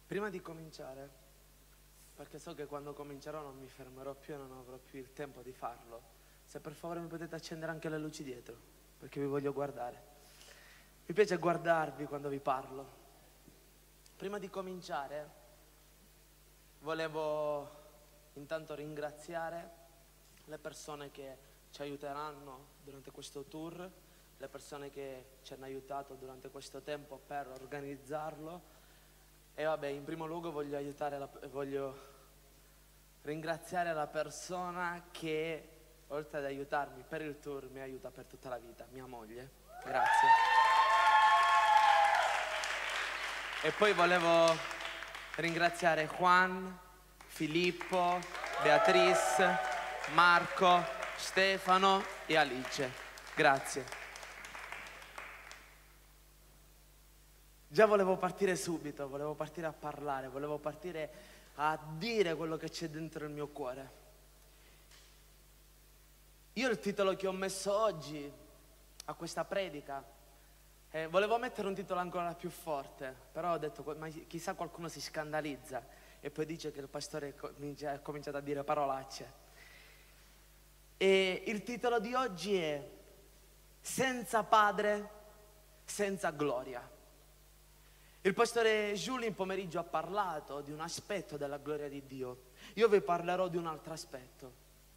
Prima di cominciare, perché so che quando comincerò non mi fermerò più e non avrò più il tempo di farlo, se per favore mi potete accendere anche le luci dietro, perché vi voglio guardare. Mi piace guardarvi quando vi parlo. Prima di cominciare, volevo intanto ringraziare le persone che ci aiuteranno durante questo tour, le persone che ci hanno aiutato durante questo tempo per organizzarlo. E vabbè, in primo luogo voglio ringraziare la persona che, oltre ad aiutarmi per il tour, mi aiuta per tutta la vita, mia moglie. Grazie. E poi volevo ringraziare Juan, Filippo, Beatrice, Marco, Stefano e Alice. Grazie. Già volevo partire subito, volevo partire a parlare, volevo partire a dire quello che c'è dentro il mio cuore. Io il titolo che ho messo oggi a questa predica, volevo mettere un titolo ancora più forte, però ho detto, ma chissà qualcuno si scandalizza e poi dice che il pastore ha cominciato a dire parolacce. E il titolo di oggi è Senza Padre, senza gloria. Il pastore Giulio in pomeriggio ha parlato di un aspetto della gloria di Dio. Io vi parlerò di un altro aspetto.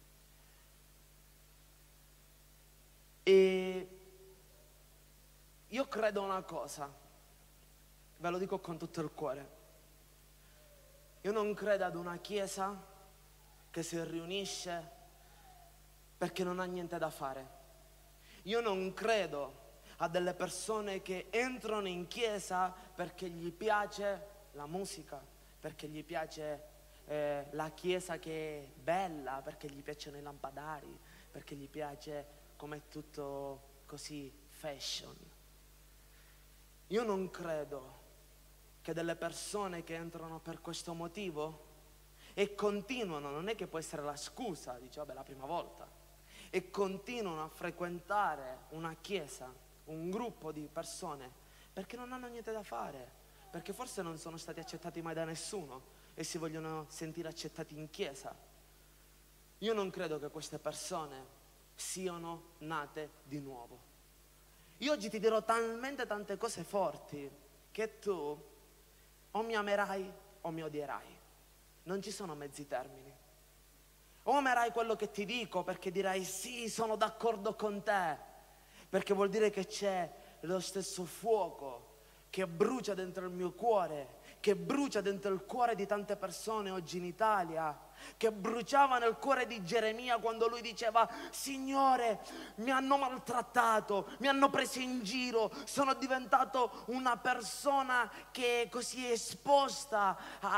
E io credo una cosa, ve lo dico con tutto il cuore. Io non credo ad una chiesa che si riunisce perché non ha niente da fare. Io non credo a delle persone che entrano in chiesa perché gli piace la musica, perché gli piace la chiesa che è bella, perché gli piacciono i lampadari, perché gli piace com'è tutto così fashion. Io non credo che delle persone che entrano per questo motivo e continuano, non è che può essere la scusa, dice vabbè la prima volta, e continuano a frequentare una chiesa, un gruppo di persone, perché non hanno niente da fare, perché forse non sono stati accettati mai da nessuno e si vogliono sentire accettati in chiesa. Io non credo che queste persone siano nate di nuovo. Io oggi ti dirò talmente tante cose forti che tu o mi amerai o mi odierai. Non ci sono mezzi termini. O amerai quello che ti dico perché dirai sì, sono d'accordo con te, perché vuol dire che c'è lo stesso fuoco che brucia dentro il mio cuore, che brucia dentro il cuore di tante persone oggi in Italia, che bruciava nel cuore di Geremia quando lui diceva Signore, mi hanno maltrattato, mi hanno preso in giro, sono diventato una persona che è così esposta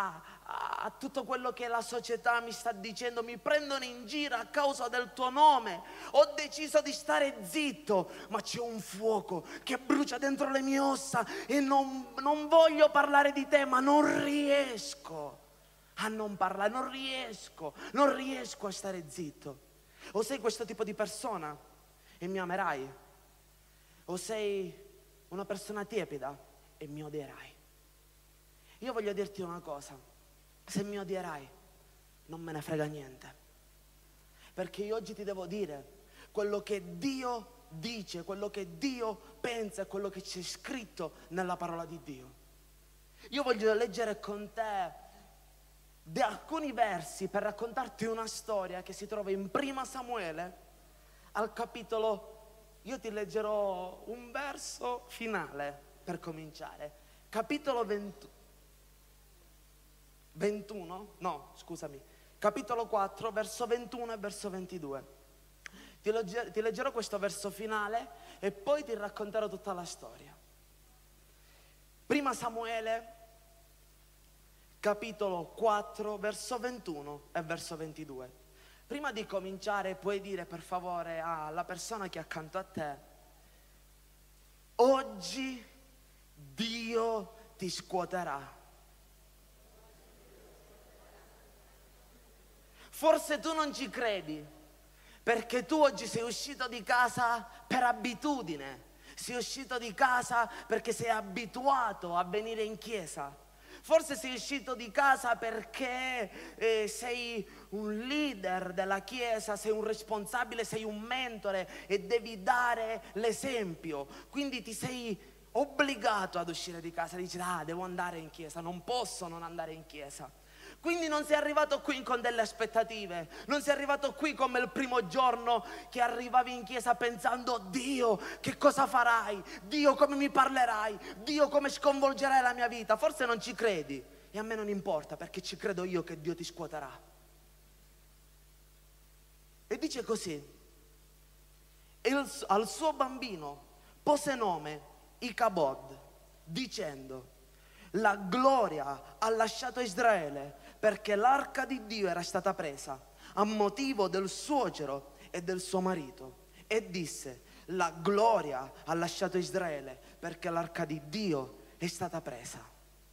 a tutto quello che la società mi sta dicendo, mi prendono in giro a causa del tuo nome, ho deciso di stare zitto, ma c'è un fuoco che brucia dentro le mie ossa e non voglio parlare di te, ma non riesco a non parlare, non riesco a stare zitto. O sei questo tipo di persona e mi amerai, o sei una persona tiepida e mi odierai. Io voglio dirti una cosa, se mi odierai non me ne frega niente, perché io oggi ti devo dire quello che Dio dice, quello che Dio pensa e quello che c'è scritto nella parola di Dio. Io voglio leggere con te di alcuni versi per raccontarti una storia che si trova in Prima Samuele al capitolo, io ti leggerò un verso finale per cominciare, capitolo 21, capitolo 4, verso 21 e verso 22. Ti leggerò questo verso finale e poi ti racconterò tutta la storia. Prima Samuele, capitolo 4, verso 21 e verso 22. Prima di cominciare puoi dire per favore alla persona che è accanto a te, oggi Dio ti scuoterà. Forse tu non ci credi, perché tu oggi sei uscito di casa per abitudine, sei uscito di casa perché sei abituato a venire in chiesa. Forse sei uscito di casa perché sei un leader della Chiesa, sei un responsabile, sei un mentore e devi dare l'esempio. Quindi ti sei obbligato ad uscire di casa, dici: ah, devo andare in chiesa, non posso non andare in chiesa. Quindi non sei arrivato qui con delle aspettative, non sei arrivato qui come il primo giorno che arrivavi in chiesa pensando: Dio, che cosa farai? Dio, come mi parlerai? Dio, come sconvolgerai la mia vita? Forse non ci credi e a me non importa, perché ci credo io che Dio ti scuoterà. E dice così: al suo bambino pose nome Icabod, dicendo: la gloria ha lasciato Israele, perché l'arca di Dio era stata presa a motivo del suocero e del suo marito. E disse: la gloria ha lasciato Israele, perché l'arca di Dio è stata presa.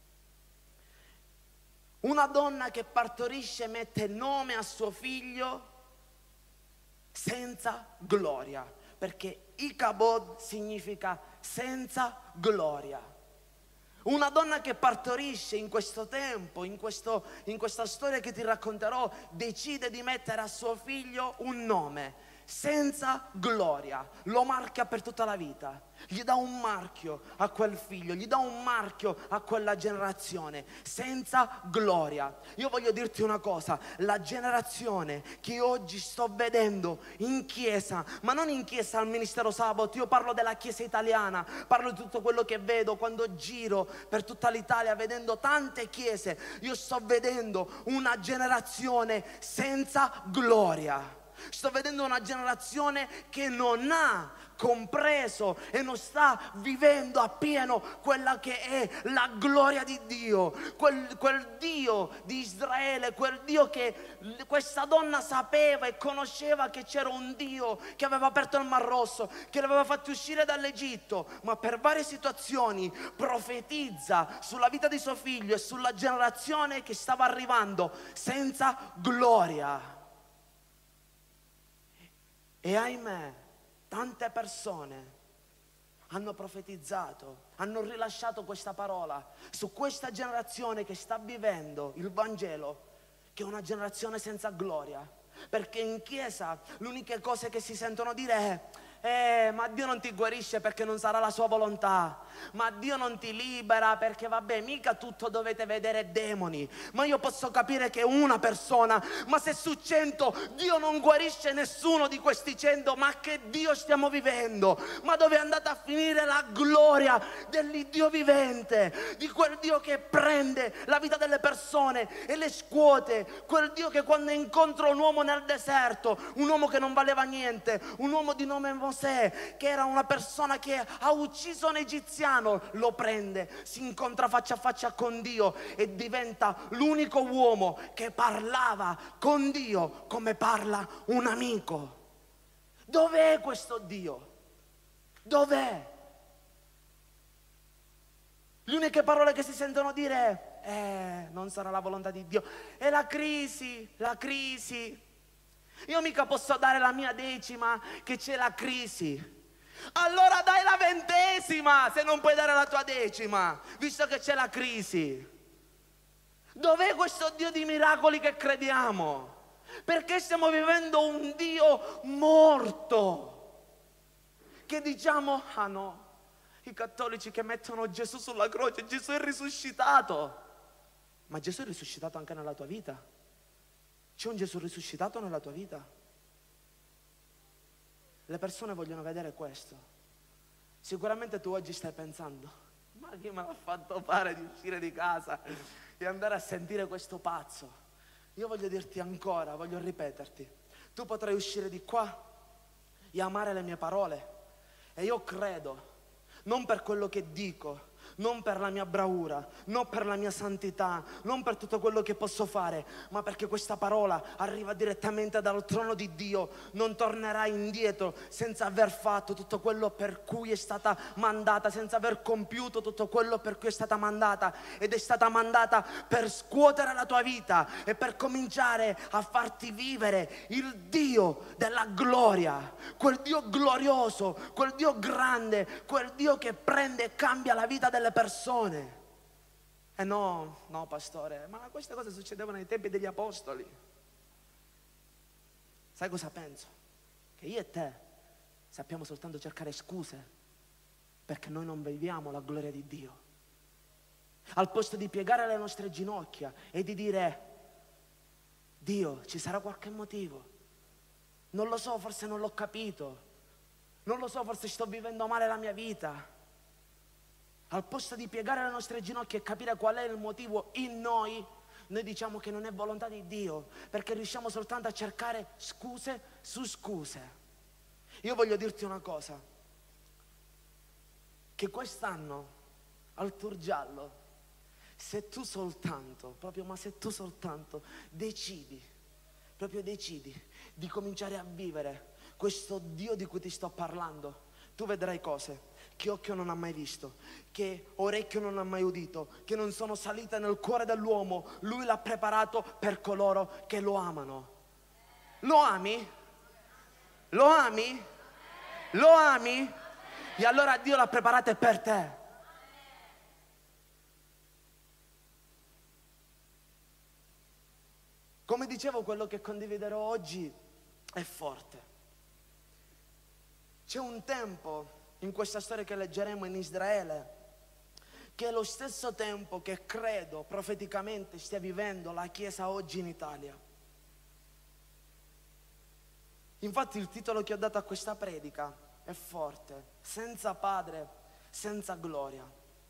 Una donna che partorisce mette nome a suo figlio senza gloria, perché Icabod significa senza gloria. Una donna che partorisce in questo tempo, in questa storia che ti racconterò, decide di mettere a suo figlio un nome senza gloria, lo marchia per tutta la vita, gli dà un marchio a quel figlio, gli dà un marchio a quella generazione, senza gloria. Io voglio dirti una cosa: la generazione che oggi sto vedendo in chiesa, ma non in chiesa al ministero Sabato, io parlo della chiesa italiana, parlo di tutto quello che vedo quando giro per tutta l'Italia vedendo tante chiese, io sto vedendo una generazione senza gloria. Sto vedendo una generazione che non ha compreso e non sta vivendo appieno quella che è la gloria di Dio, quel Dio di Israele, quel Dio che questa donna sapeva e conosceva, che c'era un Dio che aveva aperto il Mar Rosso, che l'aveva fatto uscire dall'Egitto, ma per varie situazioni profetizza sulla vita di suo figlio e sulla generazione che stava arrivando senza gloria. E ahimè, tante persone hanno profetizzato, hanno rilasciato questa parola su questa generazione che sta vivendo il Vangelo, che è una generazione senza gloria. Perché in chiesa l'unica cosa che si sentono dire è: ma Dio non ti guarisce perché non sarà la sua volontà, ma Dio non ti libera perché vabbè, mica tutto dovete vedere demoni. Ma io posso capire che una persona, ma se su 100 Dio non guarisce nessuno di questi 100, ma che Dio stiamo vivendo? Ma dove è andata a finire la gloria dell'Iddio vivente, di quel Dio che prende la vita delle persone e le scuote, quel Dio che quando incontra un uomo nel deserto, un uomo che non valeva niente, un uomo di nome Mosè, che era una persona che ha ucciso un egiziano, lo prende, si incontra faccia a faccia con Dio e diventa l'unico uomo che parlava con Dio come parla un amico. Dov'è questo Dio? Dov'è? Le uniche parole che si sentono dire è: non sarà la volontà di Dio, è la crisi, la crisi. Io mica posso dare la mia decima che c'è la crisi. Allora dai la 20ª se non puoi dare la tua decima, visto che c'è la crisi. Dov'è questo Dio di miracoli che crediamo? Perché stiamo vivendo un Dio morto, che diciamo: ah no, i cattolici che mettono Gesù sulla croce, Gesù è risuscitato. Ma Gesù è risuscitato anche nella tua vita? C'è un Gesù risuscitato nella tua vita? Le persone vogliono vedere questo. Sicuramente tu oggi stai pensando: ma chi me l'ha fatto fare di uscire di casa e andare a sentire questo pazzo? Io voglio dirti ancora, voglio ripeterti: tu potrai uscire di qua e amare le mie parole, e io credo, non per quello che dico, non per la mia bravura, non per la mia santità, non per tutto quello che posso fare, ma perché questa parola arriva direttamente dal trono di Dio. Non tornerà indietro senza aver fatto tutto quello per cui è stata mandata, senza aver compiuto tutto quello per cui è stata mandata. Ed è stata mandata per scuotere la tua vita e per cominciare a farti vivere il Dio della gloria, quel Dio glorioso, quel Dio grande, quel Dio che prende e cambia la vita delle persone. No, no pastore, ma queste cose succedevano ai tempi degli apostoli. Sai cosa penso? Che io e te sappiamo soltanto cercare scuse perché noi non viviamo la gloria di Dio. Al posto di piegare le nostre ginocchia e di dire: Dio, ci sarà qualche motivo, non lo so, forse non l'ho capito, non lo so, forse sto vivendo male la mia vita. Al posto di piegare le nostre ginocchia e capire qual è il motivo in noi diciamo che non è volontà di Dio, perché riusciamo soltanto a cercare scuse su scuse. Io voglio dirti una cosa, che quest'anno al Tour Giallo, se tu soltanto, proprio ma se tu soltanto decidi, proprio decidi di cominciare a vivere questo Dio di cui ti sto parlando, tu vedrai cose che occhio non ha mai visto, che orecchio non ha mai udito, che non sono salite nel cuore dell'uomo. Lui l'ha preparato per coloro che lo amano. Lo ami? Lo ami? Lo ami? E allora Dio l'ha preparato per te. Come dicevo, quello che condividerò oggi è forte. C'è un tempo in questa storia che leggeremo in Israele, che è lo stesso tempo che credo profeticamente stia vivendo la Chiesa oggi in Italia. Infatti il titolo che ho dato a questa predica è forte: senza padre, senza gloria.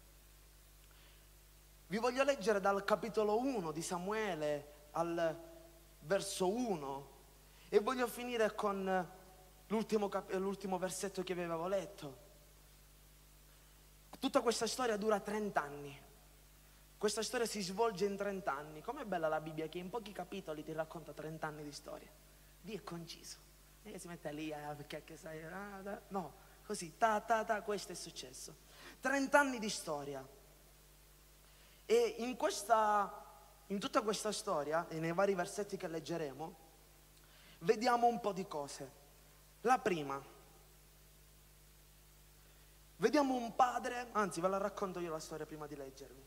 Vi voglio leggere dal capitolo 1 di Samuele al verso 1 e voglio finire con l'ultimo versetto che vi avevo letto. Tutta questa storia dura 30 anni. Questa storia si svolge in 30 anni. Com'è bella la Bibbia, che in pochi capitoli ti racconta 30 anni di storia. Dio è conciso. E si mette lì, perché sai, no, così, questo è successo. 30 anni di storia. E in tutta questa storia, e nei vari versetti che leggeremo, vediamo un po' di cose. La prima, vediamo un padre, anzi ve la racconto io la storia prima di leggervi.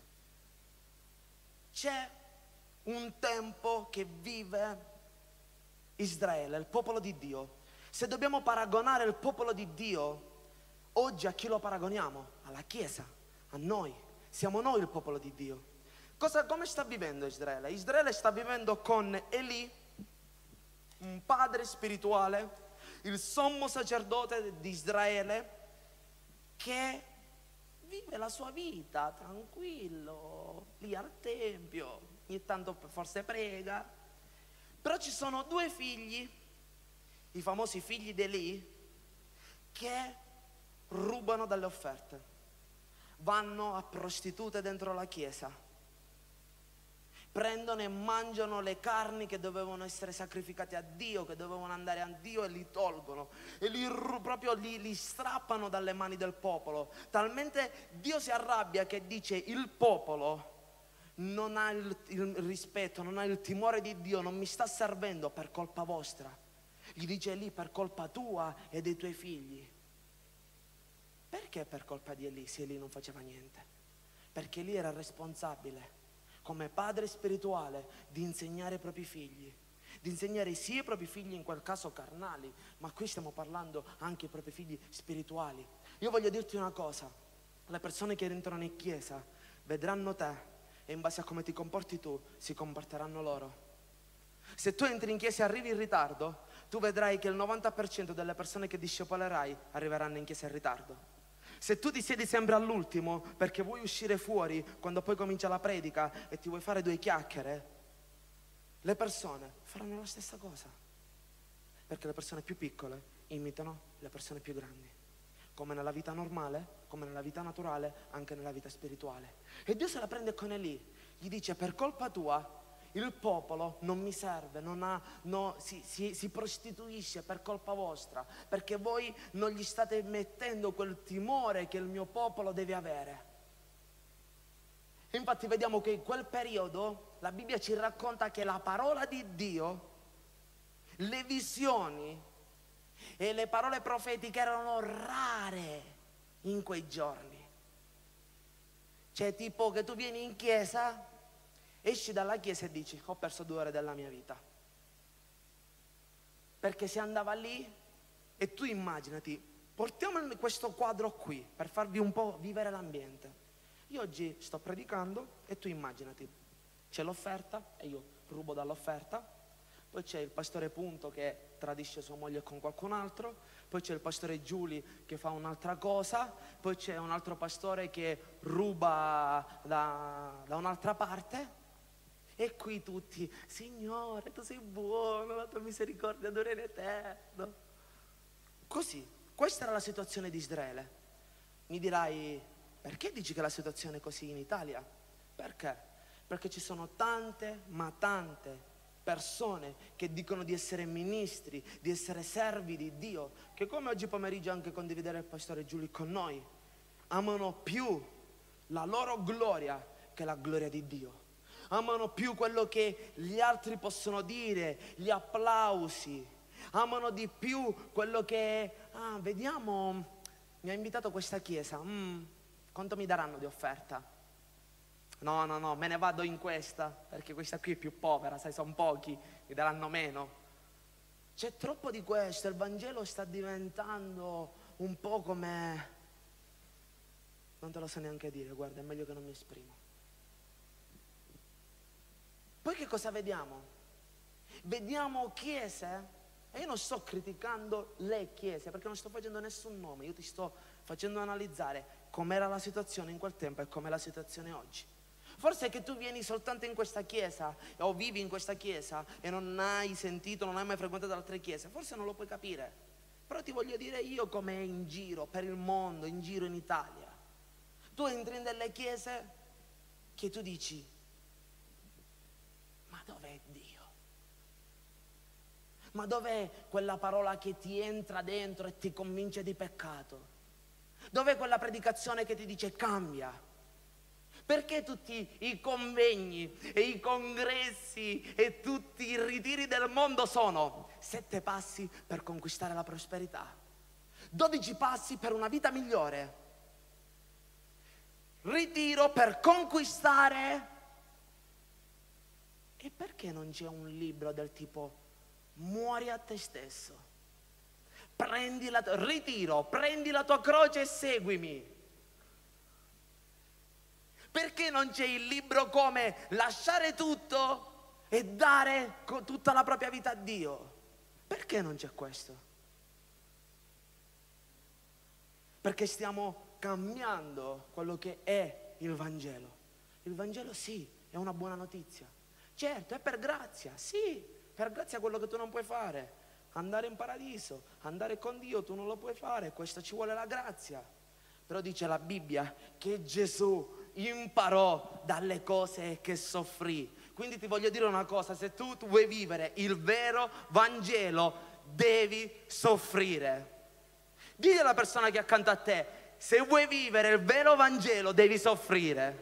C'è un tempo che vive Israele, il popolo di Dio. Se dobbiamo paragonare il popolo di Dio, oggi a chi lo paragoniamo? Alla Chiesa, a noi. Siamo noi il popolo di Dio. Come sta vivendo Israele? Israele sta vivendo con Eli, un padre spirituale, il sommo sacerdote di Israele, che vive la sua vita tranquillo, lì al tempio, ogni tanto forse prega. Però ci sono due figli, i famosi figli di Eli, che rubano dalle offerte, vanno a prostitute dentro la chiesa, prendono e mangiano le carni che dovevano essere sacrificate a Dio, che dovevano andare a Dio, e li tolgono e li strappano dalle mani del popolo. Talmente Dio si arrabbia che dice: il popolo non ha il rispetto, non ha il timore di Dio, non mi sta servendo per colpa vostra. Gli dice lì: per colpa tua e dei tuoi figli. Perché per colpa di Eli, se Eli non faceva niente? Perché Eli era responsabile, come padre spirituale, di insegnare ai propri figli, di insegnare sia i propri figli, in quel caso carnali, ma qui stiamo parlando anche ai propri figli spirituali. Io voglio dirti una cosa: le persone che entrano in chiesa vedranno te e in base a come ti comporti tu si comporteranno loro. Se tu entri in chiesa e arrivi in ritardo, tu vedrai che il 90% delle persone che discepolerai arriveranno in chiesa in ritardo. Se tu ti siedi sempre all'ultimo perché vuoi uscire fuori quando poi comincia la predica e ti vuoi fare due chiacchiere, le persone faranno la stessa cosa, perché le persone più piccole imitano le persone più grandi, come nella vita normale, come nella vita naturale, anche nella vita spirituale. E Dio se la prende con Eli, gli dice: per colpa tua il popolo non mi serve, si prostituisce per colpa vostra, perché voi non gli state mettendo quel timore che il mio popolo deve avere. E infatti vediamo che in quel periodo la Bibbia ci racconta che la parola di Dio, le visioni e le parole profetiche erano rare in quei giorni. Cioè tipo che tu vieni in chiesa, esci dalla chiesa e dici ho perso 2 ore della mia vita. Perché si andava lì e tu immaginati, portiamo questo quadro qui per farvi un po' vivere l'ambiente. Io oggi sto predicando e tu immaginati, c'è l'offerta e io rubo dall'offerta, poi c'è il pastore Punto che tradisce sua moglie con qualcun altro, poi c'è il pastore Giuli che fa un'altra cosa, poi c'è un altro pastore che ruba da un'altra parte. E qui tutti, Signore, tu sei buono, la tua misericordia dura in eterno. Così, questa era la situazione di Israele. Mi dirai, perché dici che la situazione è così in Italia? Perché? Perché ci sono tante, ma tante persone che dicono di essere ministri, di essere servi di Dio, che come oggi pomeriggio anche condividere il pastore Giulio con noi, amano più la loro gloria che la gloria di Dio. Amano più quello che gli altri possono dire, gli applausi. Amano di più quello che, vediamo, mi ha invitato questa chiesa, quanto mi daranno di offerta? No, me ne vado in questa, perché questa qui è più povera, sai, sono pochi, mi daranno meno. C'è troppo di questo, il Vangelo sta diventando un po' come, non te lo so neanche dire, guarda, è meglio che non mi esprimo. Poi che cosa vediamo? Vediamo chiese, e io non sto criticando le chiese, perché non sto facendo nessun nome, io ti sto facendo analizzare com'era la situazione in quel tempo e com'è la situazione oggi. Forse è che tu vieni soltanto in questa chiesa o vivi in questa chiesa e non hai sentito, non hai mai frequentato altre chiese, forse non lo puoi capire, però ti voglio dire io com'è in giro, per il mondo, in giro in Italia. Tu entri in delle chiese che tu dici, ma dov'è Dio? Ma dov'è quella parola che ti entra dentro e ti convince di peccato? Dov'è quella predicazione che ti dice cambia? Perché tutti i convegni e i congressi e tutti i ritiri del mondo sono 7 passi per conquistare la prosperità, 12 passi per una vita migliore, ritiro per conquistare? E perché non c'è un libro del tipo muori a te stesso, ritiro, prendi la tua croce e seguimi? Perché non c'è il libro come lasciare tutto e dare tutta la propria vita a Dio? Perché non c'è questo? Perché stiamo cambiando quello che è il Vangelo. Il Vangelo sì, è una buona notizia. Certo, è per grazia, sì, per grazia quello che tu non puoi fare. Andare in paradiso, andare con Dio, tu non lo puoi fare, questo ci vuole la grazia. Però dice la Bibbia che Gesù imparò dalle cose che soffrì. Quindi ti voglio dire una cosa, se tu vuoi vivere il vero Vangelo, devi soffrire. Dì alla persona che è accanto a te, se vuoi vivere il vero Vangelo, devi soffrire.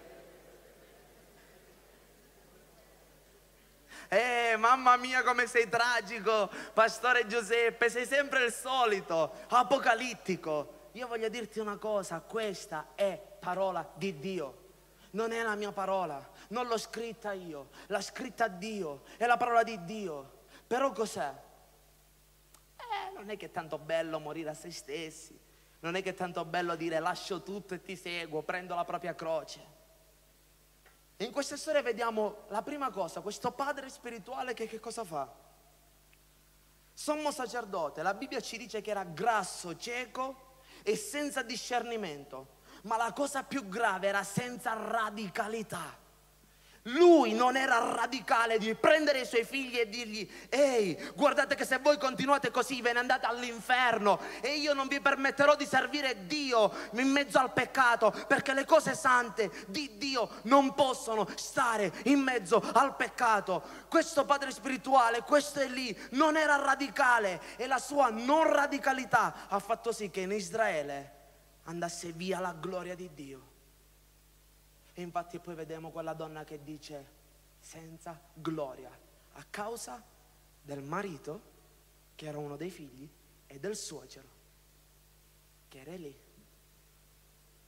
Mamma mia come sei tragico, Pastore Giuseppe, sei sempre il solito, apocalittico. Io voglio dirti una cosa, questa è parola di Dio. Non è la mia parola, non l'ho scritta io, l'ha scritta Dio, è la parola di Dio. Però cos'è? Non è che è tanto bello morire a se stessi, non è che è tanto bello dire lascio tutto e ti seguo, prendo la propria croce. E in questa storia vediamo la prima cosa, questo padre spirituale che cosa fa? Sommo sacerdote, la Bibbia ci dice che era grasso, cieco e senza discernimento. Ma la cosa più grave era senza radicalità. Lui non era radicale di prendere i suoi figli e dirgli ehi, guardate che se voi continuate così ve ne andate all'inferno e io non vi permetterò di servire Dio in mezzo al peccato, perché le cose sante di Dio non possono stare in mezzo al peccato. Questo padre spirituale, questo è lì, non era radicale e la sua non radicalità ha fatto sì che in Israele andasse via la gloria di Dio. E infatti poi vediamo quella donna che dice senza gloria a causa del marito che era uno dei figli e del suocero che era lì.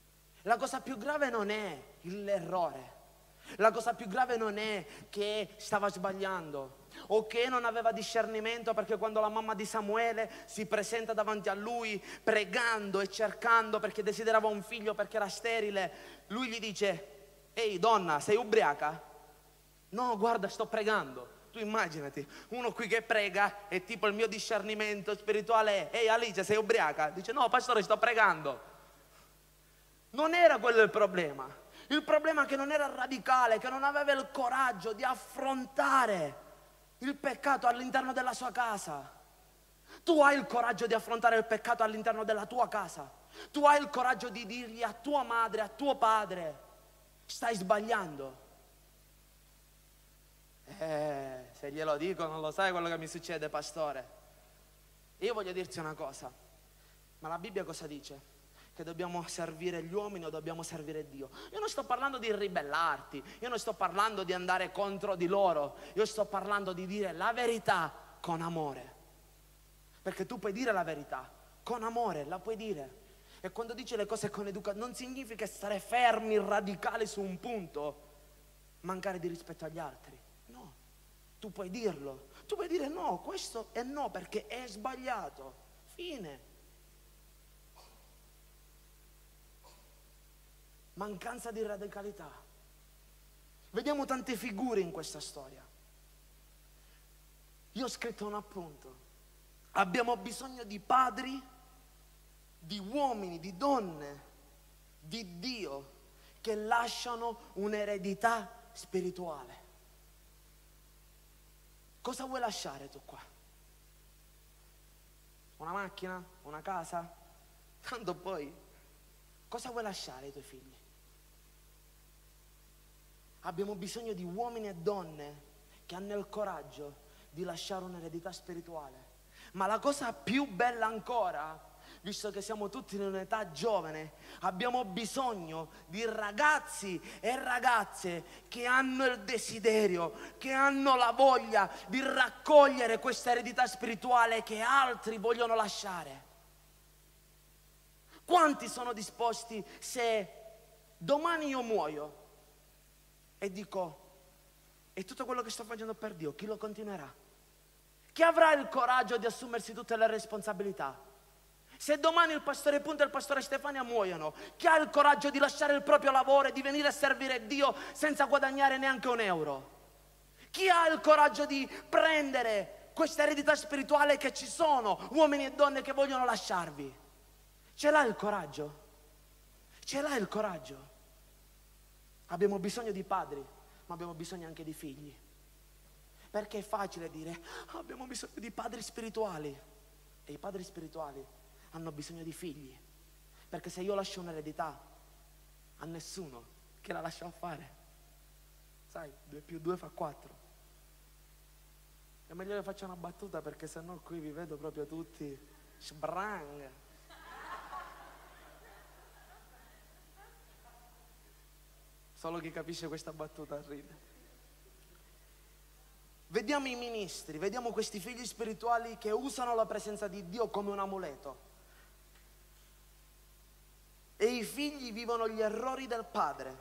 La cosa più grave non è l'errore. La cosa più grave non è che stava sbagliando o che non aveva discernimento, perché quando la mamma di Samuele si presenta davanti a lui pregando e cercando perché desiderava un figlio perché era sterile, lui gli dice: ehi donna, sei ubriaca? No, guarda, sto pregando. Tu immaginati, uno qui che prega e tipo il mio discernimento spirituale è: ehi Alice, sei ubriaca? Dice: no pastore, sto pregando. Non era quello il problema. Il problema è che non era radicale, che non aveva il coraggio di affrontare il peccato all'interno della sua casa. Tu hai il coraggio di affrontare il peccato all'interno della tua casa? Tu hai il coraggio di dirgli a tua madre, a tuo padre: stai sbagliando? Se glielo dico non lo sai quello che mi succede, pastore. Io voglio dirti una cosa, ma la Bibbia cosa dice? Che dobbiamo servire gli uomini o dobbiamo servire Dio? Io non sto parlando di ribellarti, io non sto parlando di andare contro di loro, io sto parlando di dire la verità con amore. Perché tu puoi dire la verità con amore, la puoi dire. E quando dici le cose con educazione non significa stare fermi, radicali su un punto, mancare di rispetto agli altri. No, tu puoi dirlo, tu puoi dire no, questo è no perché è sbagliato, fine. Mancanza di radicalità. Vediamo tante figure in questa storia. Io ho scritto un appunto. Abbiamo bisogno di padri, di uomini, di donne, di Dio, che lasciano un'eredità spirituale. Cosa vuoi lasciare tu qua? Una macchina? Una casa? Tanto poi, cosa vuoi lasciare ai tuoi figli? Abbiamo bisogno di uomini e donne che hanno il coraggio di lasciare un'eredità spirituale. Ma la cosa più bella ancora, visto che siamo tutti in un'età giovane, abbiamo bisogno di ragazzi e ragazze che hanno il desiderio, che hanno la voglia di raccogliere questa eredità spirituale che altri vogliono lasciare. Quanti sono disposti, se domani io muoio e dico: e tutto quello che sto facendo per Dio, chi lo continuerà? Chi avrà il coraggio di assumersi tutte le responsabilità? Se domani il pastore Punta e il pastore Stefania muoiono, chi ha il coraggio di lasciare il proprio lavoro e di venire a servire Dio senza guadagnare neanche un euro? Chi ha il coraggio di prendere questa eredità spirituale che ci sono uomini e donne che vogliono lasciarvi? Ce l'ha il coraggio? Ce l'ha il coraggio? Abbiamo bisogno di padri, ma abbiamo bisogno anche di figli. Perché è facile dire: abbiamo bisogno di padri spirituali. E i padri spirituali hanno bisogno di figli. Perché se io lascio un'eredità a nessuno, che la lascio a fare? Sai, 2 più 2 fa 4. È meglio che faccia una battuta, perché sennò qui vi vedo proprio tutti sbrang. Solo chi capisce questa battuta ride. Vediamo i ministri, vediamo questi figli spirituali che usano la presenza di Dio come un amuleto. E i figli vivono gli errori del padre.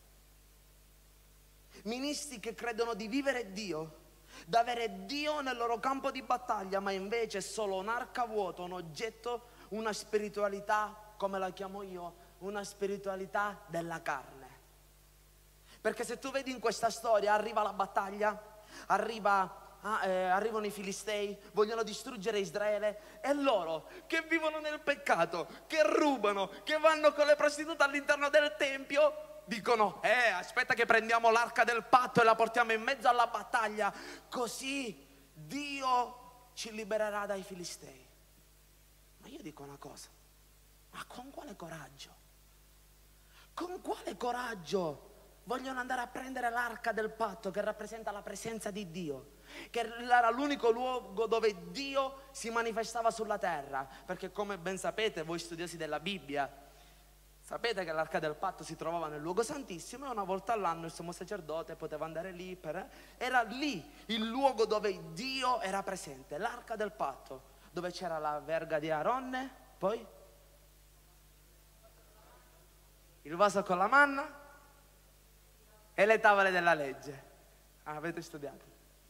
Ministri che credono di vivere Dio, di avere Dio nel loro campo di battaglia, ma invece è solo un'arca vuota, un oggetto, una spiritualità, come la chiamo io, una spiritualità della carne. Perché se tu vedi in questa storia, arriva la battaglia, arrivano i Filistei, vogliono distruggere Israele, e loro che vivono nel peccato, che rubano, che vanno con le prostitute all'interno del tempio, dicono: aspetta che prendiamo l'arca del patto e la portiamo in mezzo alla battaglia, così Dio ci libererà dai Filistei. Ma io dico una cosa: ma con quale coraggio? Con quale coraggio vogliono andare a prendere l'arca del patto, che rappresenta la presenza di Dio, che era l'unico luogo dove Dio si manifestava sulla terra? Perché, come ben sapete voi studiosi della Bibbia, sapete che l'arca del patto si trovava nel luogo santissimo, e una volta all'anno il sommo sacerdote poteva andare lì era lì il luogo dove Dio era presente, l'arca del patto, dove c'era la verga di Aronne, poi il vaso con la manna e le tavole della legge. Avete studiato?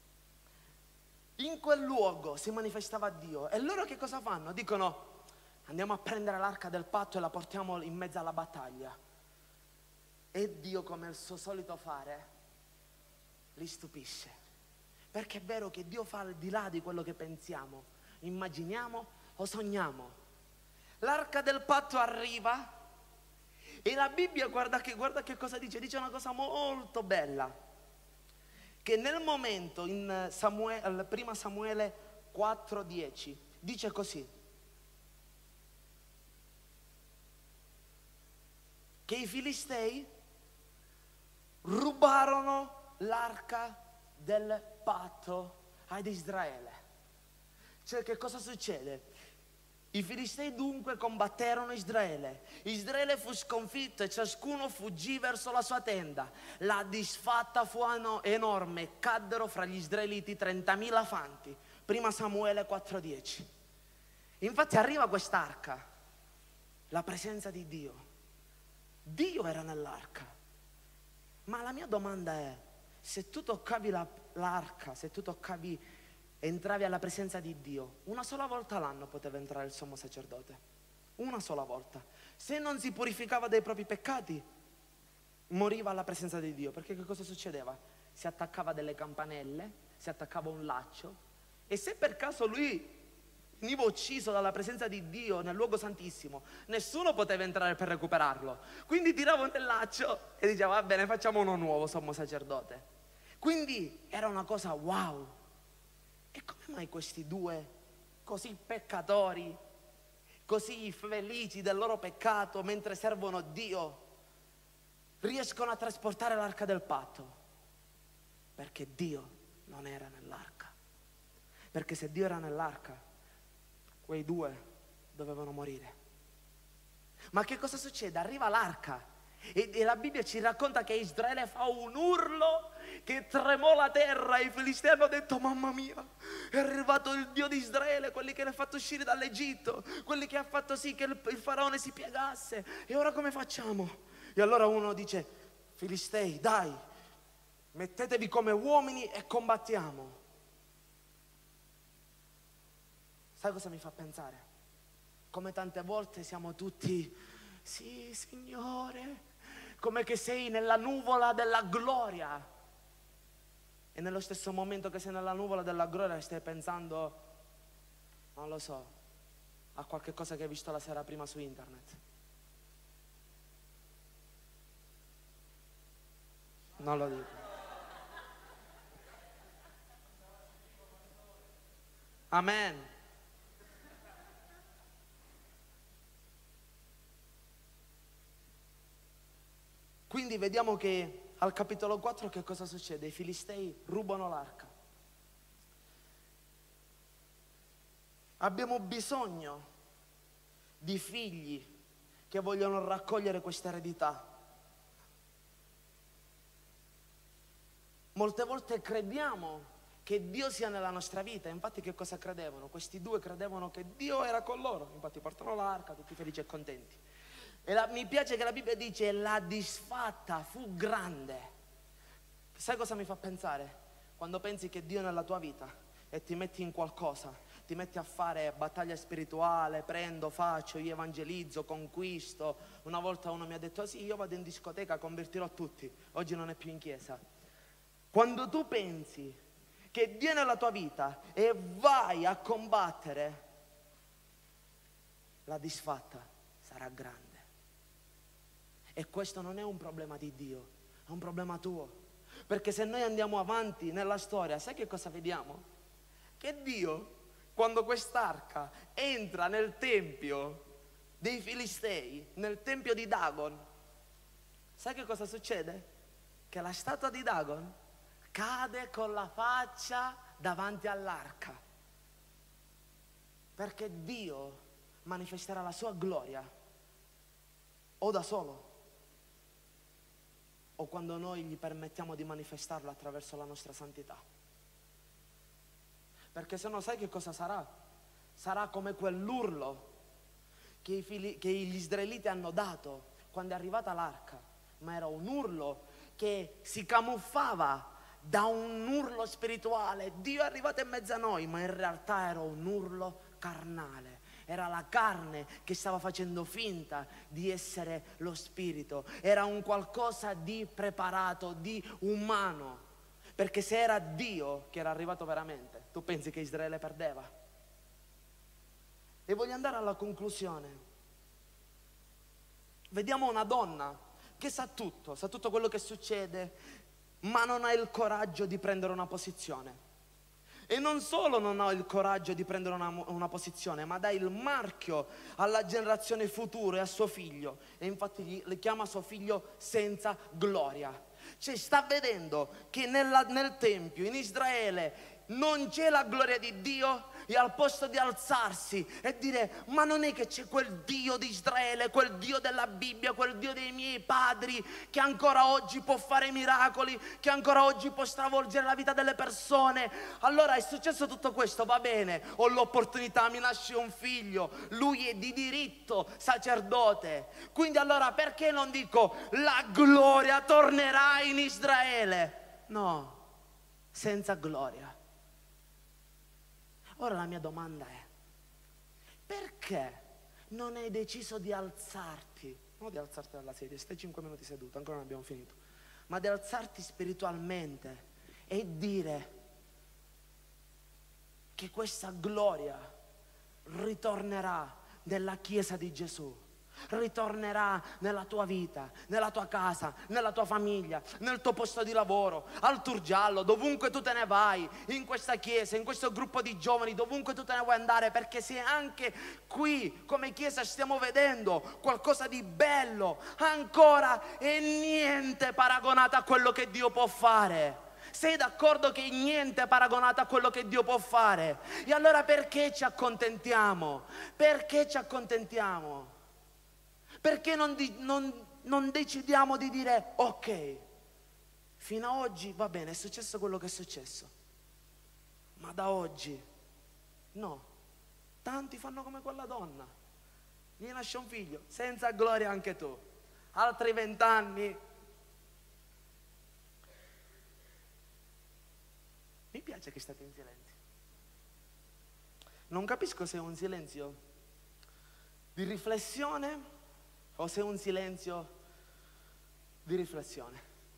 In quel luogo si manifestava Dio. E loro che cosa fanno? Dicono: andiamo a prendere l'arca del patto e la portiamo in mezzo alla battaglia. E Dio, come il suo solito fare, li stupisce. Perché è vero che Dio fa al di là di quello che pensiamo, immaginiamo o sogniamo. L'arca del patto arriva e la Bibbia, guarda che cosa dice. Dice una cosa molto bella, che nel momento in Samuele, prima Samuele 4:10 dice così: che i Filistei rubarono l'arca del patto ad Israele. Cioè, che cosa succede? I Filistei dunque combatterono Israele. Israele fu sconfitto e ciascuno fuggì verso la sua tenda. La disfatta fu enorme, caddero fra gli israeliti 30.000 fanti. Prima Samuele 4:10. Infatti arriva quest'arca, la presenza di Dio. Dio era nell'arca. Ma la mia domanda è: se tu toccavi l'arca, se tu entravi alla presenza di Dio, una sola volta l'anno poteva entrare il sommo sacerdote. Una sola volta. Se non si purificava dai propri peccati, moriva alla presenza di Dio. Perché che cosa succedeva? Si attaccava delle campanelle, si attaccava un laccio, e se per caso lui veniva ucciso dalla presenza di Dio nel luogo santissimo, nessuno poteva entrare per recuperarlo. Quindi tirava nel laccio e diceva: va bene, facciamo uno nuovo sommo sacerdote. Quindi era una cosa wow. E come mai questi due, così peccatori, così felici del loro peccato mentre servono Dio, riescono a trasportare l'arca del patto? Perché Dio non era nell'arca. Perché se Dio era nell'arca, quei due dovevano morire. Ma che cosa succede? Arriva l'arca e la Bibbia ci racconta che Israele fa un urlo che tremò la terra. I Filistei hanno detto: mamma mia, è arrivato il Dio di Israele, quelli che l'ha fatto uscire dall'Egitto, quelli che ha fatto sì che il faraone si piegasse, e ora come facciamo? E allora uno dice: Filistei, dai, mettetevi come uomini e combattiamo. Sai cosa mi fa pensare? Come tante volte siamo tutti: sì, Signore, come che sei nella nuvola della gloria, e nello stesso momento che sei nella nuvola della gloria stai pensando, non lo so, a qualche cosa che hai visto la sera prima su internet. Non lo dico. Amen. Quindi vediamo che al capitolo 4 che cosa succede? I Filistei rubano l'arca. Abbiamo bisogno di figli che vogliono raccogliere questa eredità. Molte volte crediamo che Dio sia nella nostra vita. Infatti che cosa credevano? Questi due credevano che Dio era con loro. Infatti portano l'arca, tutti felici e contenti. E mi piace che la Bibbia dice: la disfatta fu grande. Sai cosa mi fa pensare? Quando pensi che Dio è nella tua vita e ti metti in qualcosa, ti metti a fare battaglia spirituale, prendo, faccio, io evangelizzo, conquisto. Una volta uno mi ha detto: sì, io vado in discoteca, convertirò tutti. Oggi non è più in chiesa. Quando tu pensi che Dio è nella tua vita e vai a combattere, la disfatta sarà grande. E questo non è un problema di Dio, è un problema tuo. Perché se noi andiamo avanti nella storia, sai che cosa vediamo? Che Dio, quando quest'arca entra nel tempio dei Filistei, nel tempio di Dagon, sai che cosa succede? Che la statua di Dagon cade con la faccia davanti all'arca. Perché Dio manifesterà la sua gloria o da solo, o quando noi gli permettiamo di manifestarlo attraverso la nostra santità. Perché se no sai che cosa sarà? Sarà come quell'urlo che gli israeliti hanno dato quando è arrivata l'arca, ma era un urlo che si camuffava da un urlo spirituale. Dio è arrivato in mezzo a noi, ma in realtà era un urlo carnale. Era la carne che stava facendo finta di essere lo spirito. Era un qualcosa di preparato, di umano. Perché se era Dio che era arrivato veramente, tu pensi che Israele perdeva? E voglio andare alla conclusione. Vediamo una donna che sa tutto quello che succede, ma non ha il coraggio di prendere una posizione. E non solo non ha il coraggio di prendere una posizione, ma dà il marchio alla generazione futura e a suo figlio. E infatti le chiama suo figlio senza gloria. Cioè sta vedendo che nel Tempio, in Israele, non c'è la gloria di Dio, e al posto di alzarsi e dire: ma non è che c'è quel Dio di Israele, quel Dio della Bibbia, quel Dio dei miei padri, che ancora oggi può fare miracoli, che ancora oggi può stravolgere la vita delle persone. Allora è successo tutto questo, va bene, ho l'opportunità, mi nasce un figlio, lui è di diritto sacerdote, quindi allora perché non dico la gloria tornerà in Israele? No, senza gloria. Ora la mia domanda è: perché non hai deciso di alzarti? Non di alzarti dalla sedia, stai 5 minuti seduto, ancora non abbiamo finito, ma di alzarti spiritualmente e dire che questa gloria ritornerà nella Chiesa di Gesù, ritornerà nella tua vita, nella tua casa, nella tua famiglia, nel tuo posto di lavoro, al Turgiallo, dovunque tu te ne vai, in questa chiesa, in questo gruppo di giovani, dovunque tu te ne vuoi andare, perché se anche qui come chiesa stiamo vedendo qualcosa di bello, ancora è niente paragonato a quello che Dio può fare. Sei d'accordo che niente è paragonato a quello che Dio può fare? E allora perché ci accontentiamo? Perché ci accontentiamo? Perché non decidiamo di dire: ok, fino a oggi va bene, è successo quello che è successo, ma da oggi no. Tanti fanno come quella donna, gli nasce un figlio, senza gloria anche tu, altri 20 anni. Mi piace che state in silenzio. Non capisco se è un silenzio di riflessione o se è un silenzio di riflessione.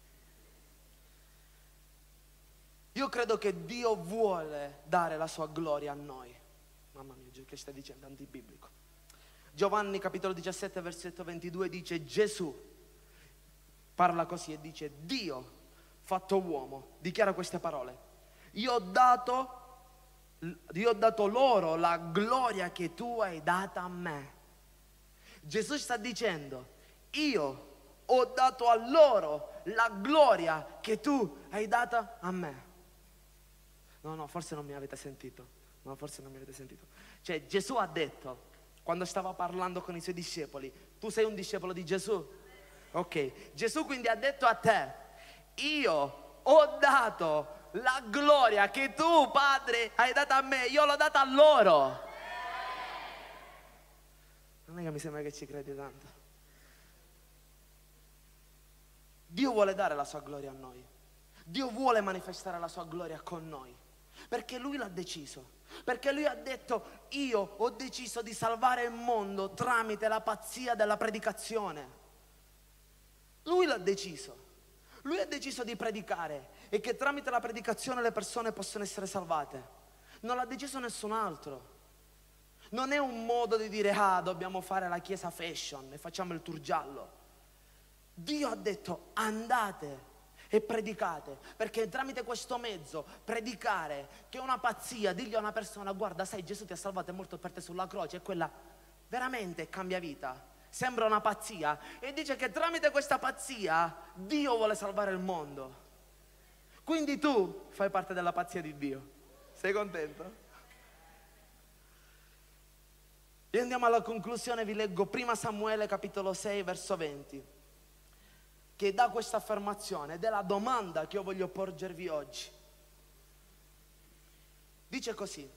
Io credo che Dio vuole dare la sua gloria a noi. Mamma mia, che stai dicendo? Antibiblico. Giovanni capitolo 17 versetto 22 dice: Gesù parla così e dice: Dio fatto uomo dichiara queste parole: io ho dato loro la gloria che tu hai data a me. Gesù sta dicendo: io ho dato a loro la gloria che tu hai data a me. No, forse non mi avete sentito. No, forse non mi avete sentito. Cioè Gesù ha detto, quando stava parlando con i suoi discepoli: tu sei un discepolo di Gesù? Ok, Gesù quindi ha detto a te: io ho dato la gloria che tu, Padre, hai dato a me, io l'ho data a loro. Non è che mi sembra che ci credi tanto. Dio vuole dare la sua gloria a noi. Dio vuole manifestare la sua gloria con noi, perché Lui l'ha deciso. Perché Lui ha detto: io ho deciso di salvare il mondo tramite la pazzia della predicazione. Lui l'ha deciso. Lui ha deciso di predicare e che tramite la predicazione le persone possono essere salvate. Non l'ha deciso nessun altro. Non è un modo di dire: ah, dobbiamo fare la chiesa fashion e facciamo il Turgiallo. Dio ha detto: andate e predicate, perché tramite questo mezzo, predicare, che è una pazzia, dirgli a una persona: guarda, sai, Gesù ti ha salvato, è morto per te sulla croce, e quella veramente cambia vita. Sembra una pazzia, e dice che tramite questa pazzia Dio vuole salvare il mondo. Quindi tu fai parte della pazzia di Dio. Sei contento? E andiamo alla conclusione. Vi leggo 1 Samuele capitolo 6 verso 20, che dà questa affermazione ed è la domanda che io voglio porgervi oggi. Dice così: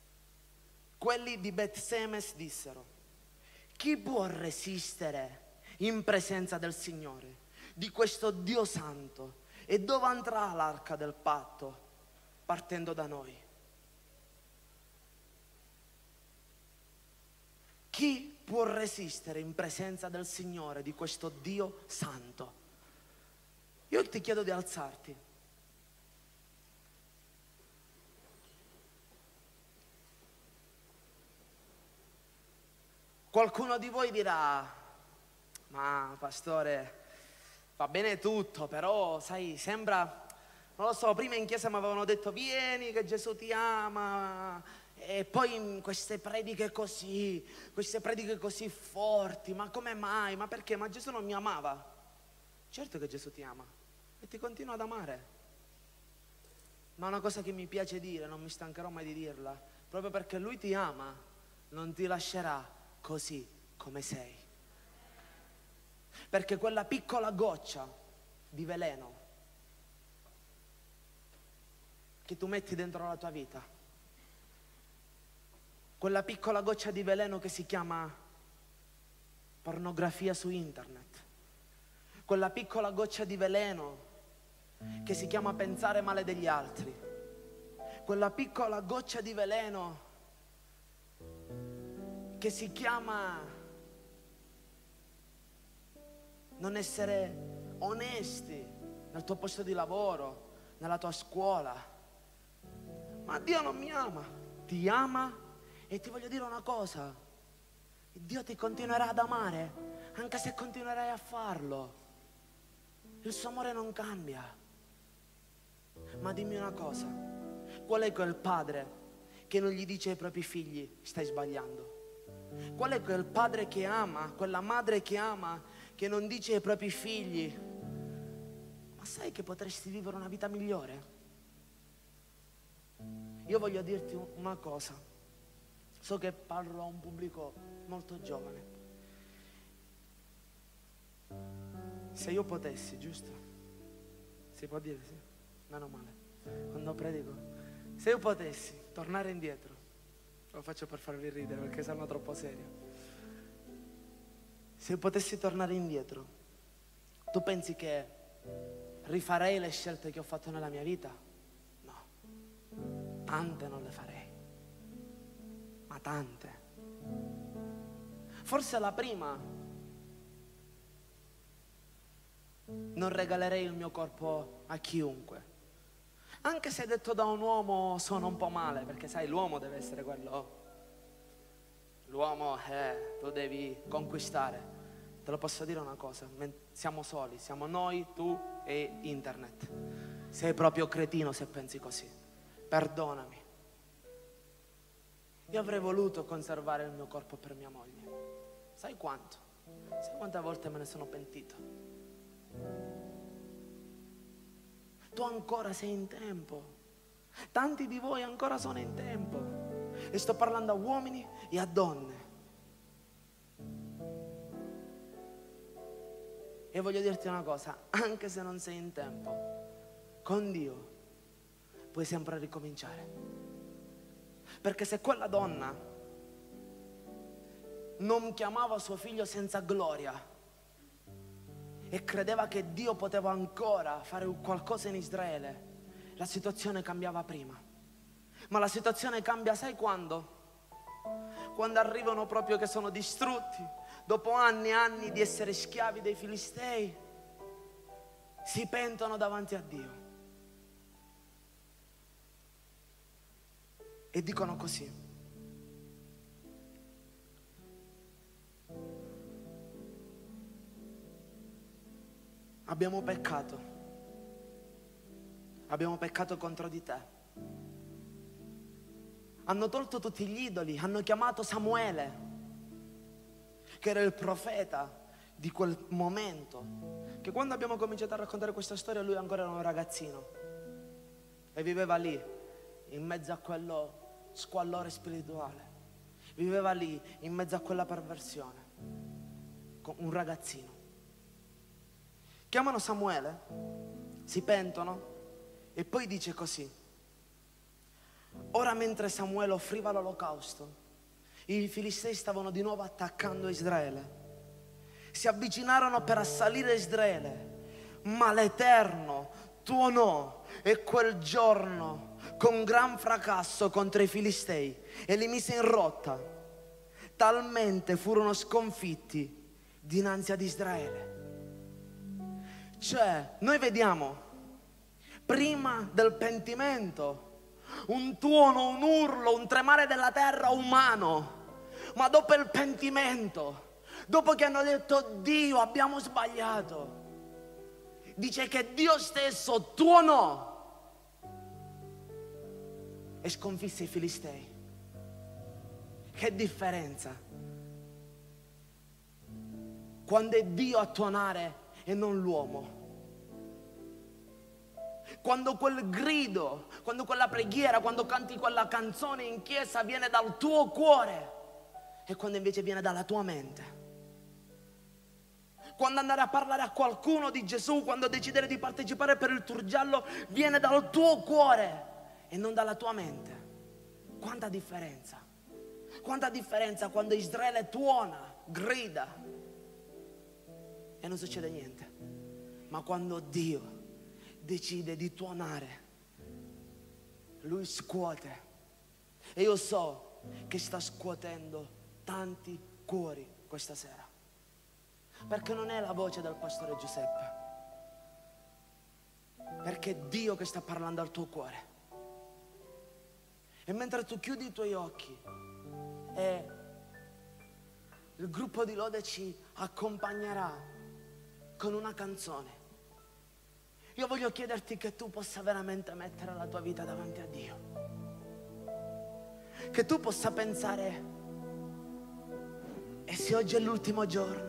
quelli di Bet Semes dissero: chi può resistere in presenza del Signore, di questo Dio santo. E dove andrà l'arca del patto? Partendo da noi. Chi può resistere in presenza del Signore, di questo Dio santo? Io ti chiedo di alzarti. Qualcuno di voi dirà: ma pastore, va bene tutto, però sai, sembra, non lo so, prima in chiesa mi avevano detto vieni che Gesù ti ama, e poi in queste prediche così forti, ma come mai? Ma perché? Ma Gesù non mi amava? Certo che Gesù ti ama e ti continua ad amare. Ma una cosa che mi piace dire, non mi stancherò mai di dirla, proprio perché Lui ti ama, non ti lascerà così come sei. Perché quella piccola goccia di veleno che tu metti dentro la tua vita, quella piccola goccia di veleno che si chiama pornografia su internet, quella piccola goccia di veleno che si chiama pensare male degli altri, quella piccola goccia di veleno che si chiama non essere onesti nel tuo posto di lavoro, nella tua scuola. Ma Dio non mi ama. Ti ama, e ti voglio dire una cosa: Dio ti continuerà ad amare anche se continuerai a farlo. Il suo amore non cambia. Ma dimmi una cosa: qual è quel padre che non gli dice ai propri figli stai sbagliando? Qual è quel padre che ama, quella madre che ama, che non dice ai propri figli ma sai che potresti vivere una vita migliore? Io voglio dirti una cosa, so che parlo a un pubblico molto giovane. Se io potessi, giusto? Si può dire, sì? Meno male, quando predico. Se io potessi tornare indietro, lo faccio per farvi ridere perché sembra troppo serio. Se potessi tornare indietro, tu pensi che rifarei le scelte che ho fatto nella mia vita? No, tante non le farei, ma tante. Forse la prima, non regalerei il mio corpo a chiunque. Anche se detto da un uomo suona un po' male, perché sai, l'uomo deve essere quello. L'uomo, tu devi conquistare. Te lo posso dire una cosa, siamo soli, siamo noi, tu e internet. Sei proprio cretino se pensi così. Perdonami. Io avrei voluto conservare il mio corpo per mia moglie. Sai quanto? Sai quante volte me ne sono pentito? Tu ancora sei in tempo. Tanti di voi ancora sono in tempo. E sto parlando a uomini e a donne. E voglio dirti una cosa, anche se non sei in tempo, con Dio puoi sempre ricominciare. Perché se quella donna non chiamava suo figlio senza gloria e credeva che Dio poteva ancora fare qualcosa in Israele, la situazione cambiava prima. Ma la situazione cambia, sai quando? Quando arrivano proprio che sono distrutti, dopo anni e anni di essere schiavi dei Filistei, si pentono davanti a Dio e dicono così: abbiamo peccato contro di te. Hanno tolto tutti gli idoli, hanno chiamato Samuele, che era il profeta di quel momento, che quando abbiamo cominciato a raccontare questa storia lui ancora era un ragazzino e viveva lì in mezzo a quello squallore spirituale, viveva lì in mezzo a quella perversione, un ragazzino. Chiamano Samuele, si pentono e poi dice così: ora mentre Samuele offriva l'olocausto, i Filistei stavano di nuovo attaccando Israele. si avvicinarono per assalire Israele, ma l'Eterno tuonò e quel giorno con gran fracasso contro i Filistei e li mise in rotta. Talmente furono sconfitti dinanzi ad Israele. Cioè, noi vediamo prima del pentimento un tuono, un urlo, un tremare della terra umano, ma dopo il pentimento, dopo che hanno detto Dio abbiamo sbagliato, dice che Dio stesso tuonò e sconfisse i Filistei. Che differenza quando è Dio a tuonare e non l'uomo. Quando quel grido, quando quella preghiera, quando canti quella canzone in chiesa viene dal tuo cuore e quando invece viene dalla tua mente. Quando andare a parlare a qualcuno di Gesù, quando decidere di partecipare per il tour giallo, viene dal tuo cuore e non dalla tua mente. Quanta differenza! Quanta differenza quando Israele tuona, grida e non succede niente. Ma quando Dio decide di tuonare, Lui scuote. E io so che sta scuotendo tanti cuori questa sera, perché non è la voce del pastore Giuseppe, perché è Dio che sta parlando al tuo cuore. E mentre tu chiudi i tuoi occhi e il gruppo di lode ci accompagnerà con una canzone, io voglio chiederti che tu possa veramente mettere la tua vita davanti a Dio, che tu possa pensare: e se oggi è l'ultimo giorno?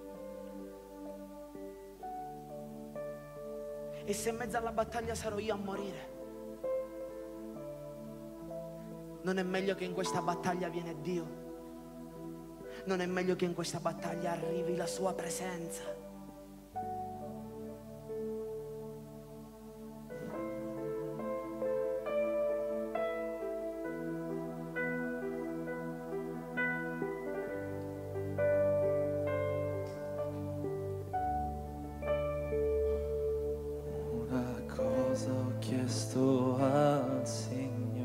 E se in mezzo alla battaglia sarò io a morire? Non è meglio che in questa battaglia viene Dio? Non è meglio che in questa battaglia arrivi la sua presenza? Una cosa ho chiesto al Signore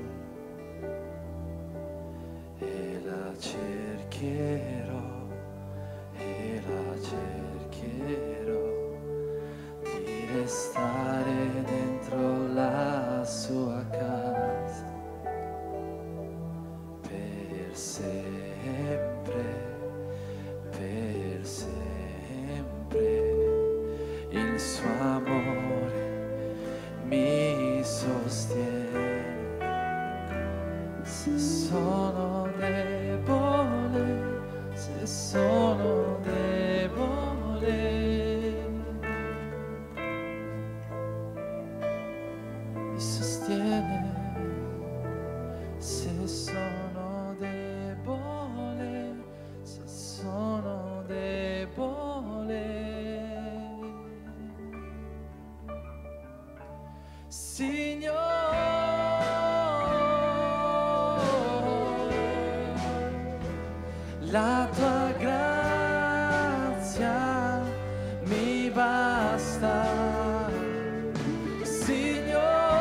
e la cercherò, e la cercherò, di restare dentro la sua casa per sempre, per sempre. Il suo amore mi sostiene. Se sono debole, se sono debole, mi sostiene. Se sono debole, se sono debole, Signore, la tua grazia mi basta. Signore,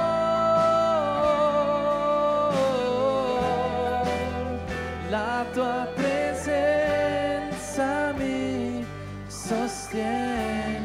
la tua presenza mi sostiene.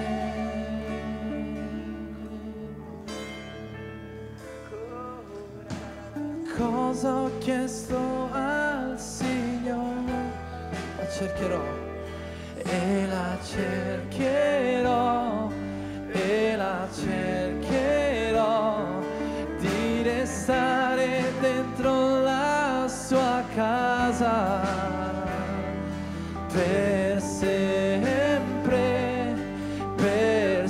Cosa ho chiesto al Signore? La cercherò e la cercherò e la cercherò, di restare dentro la sua casa per sempre, per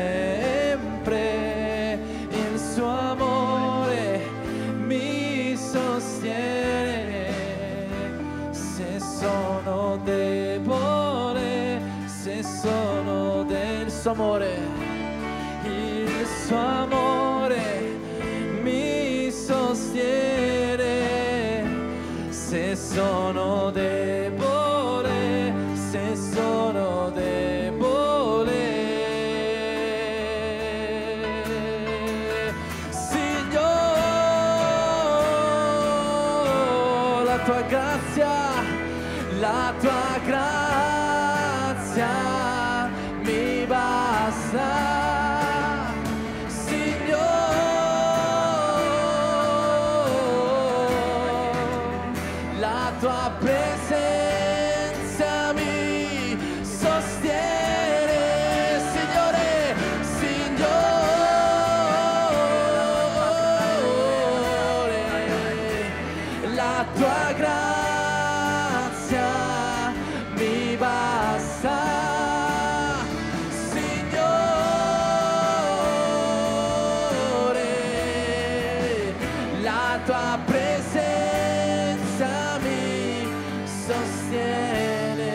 sempre. Il suo amore mi sostiene. Se sono debole, se sono del suo amore, il suo amore mi sostiene. Se sono debole, se sono tua presenza mi sostiene,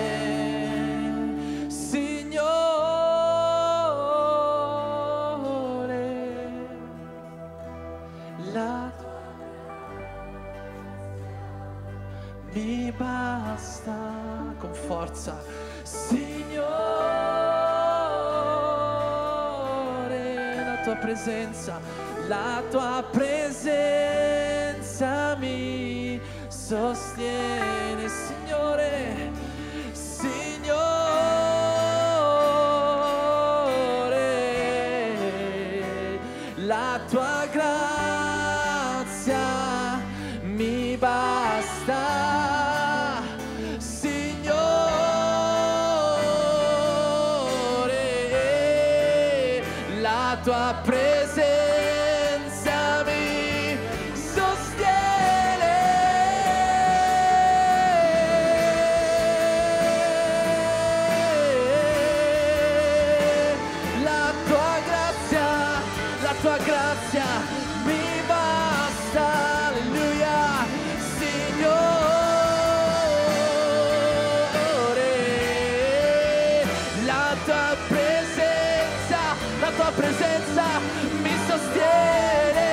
Signore, la tua mi basta, con forza, Signore, la tua presenza mi sostiene, Signore, Signore, la tua grazia mi basta, Signore, la tua presenza mi sostiene, la tua grazia mi basta, alleluia, Signore, la tua presenza mi sostiene,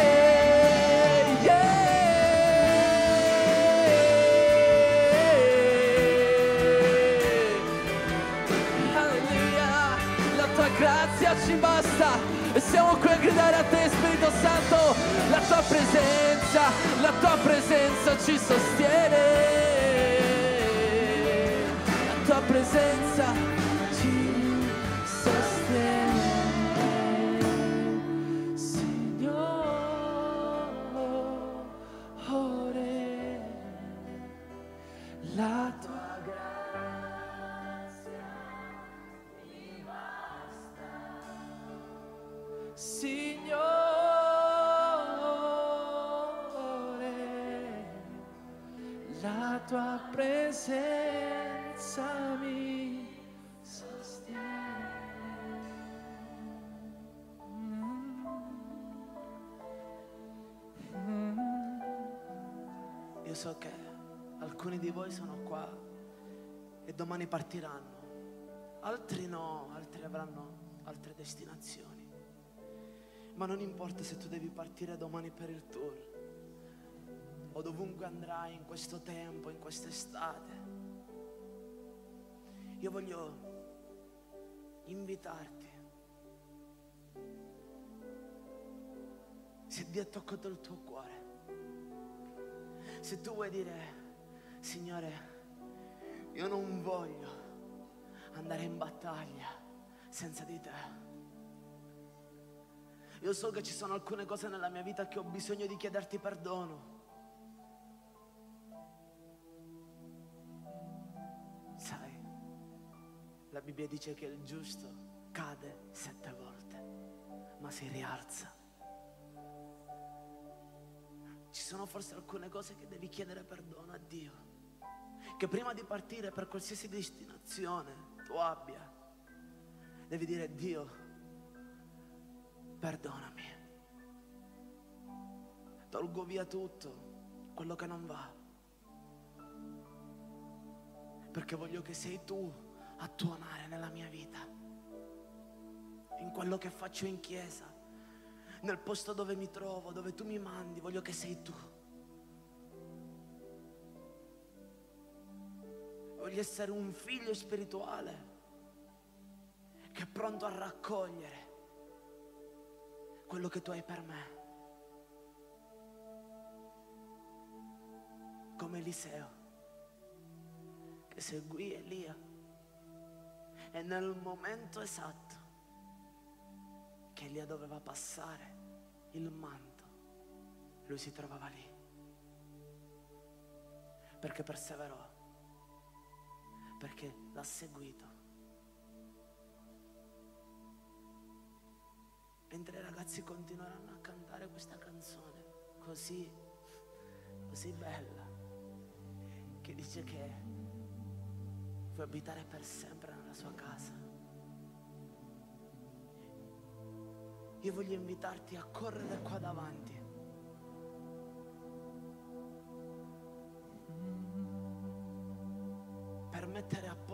alleluia, la tua grazia ci basta e siamo qui a gridare a te, Spirito Santo, la tua presenza ci sostiene, la tua presenza ci sostiene, Signore, la tua grazia mi basta, Signore, la tua presenza mi sostiene. Io so che alcuni di voi sono qua e domani partiranno, altri no, altri avranno altre destinazioni. Ma non importa se tu devi partire domani per il tour o dovunque andrai in questo tempo, in quest'estate. Io voglio invitarti, se Dio ha toccato il tuo cuore, se tu vuoi dire: Signore, io non voglio andare in battaglia senza di te. Io so che ci sono alcune cose nella mia vita che ho bisogno di chiederti perdono. Sai, la Bibbia dice che il giusto cade 7 volte, ma si rialza. Ci sono forse alcune cose che devi chiedere perdono a Dio, che prima di partire per qualsiasi destinazione tu abbia, devi dire: Dio, perdonami, tolgo via tutto quello che non va, perché voglio che sei tu a tuonare nella mia vita, in quello che faccio in chiesa, nel posto dove mi trovo, dove tu mi mandi, voglio che sei tu. Voglio essere un figlio spirituale che è pronto a raccogliere quello che tu hai per me. Come Eliseo, che seguì Elia e nel momento esatto che Elia doveva passare il manto, lui si trovava lì, perché perseverò, perché l'ha seguito. Mentre i ragazzi continueranno a cantare questa canzone così bella, che dice che vuoi abitare per sempre nella sua casa, io voglio invitarti a correre qua davanti